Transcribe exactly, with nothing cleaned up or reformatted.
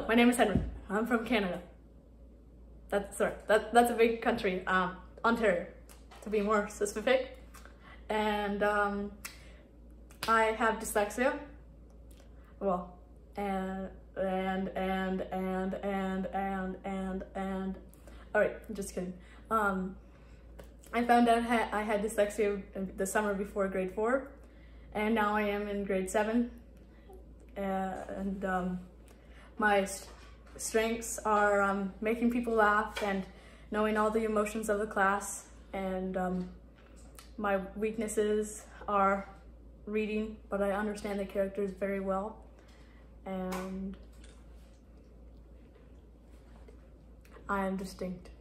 my name is Henry. I'm from Canada. That's sorry. That that's a big country. Um, Ontario, to be more specific. And um, I have dyslexia. Well, and and and and and and and and. All right, I'm just kidding. Um, I found out ha I had dyslexia the summer before grade four, and now I am in grade seven. Uh, and um, my st strengths are um, making people laugh and knowing all the emotions of the class, and um, my weaknesses are reading, but I understand the characters very well, and I am distinct.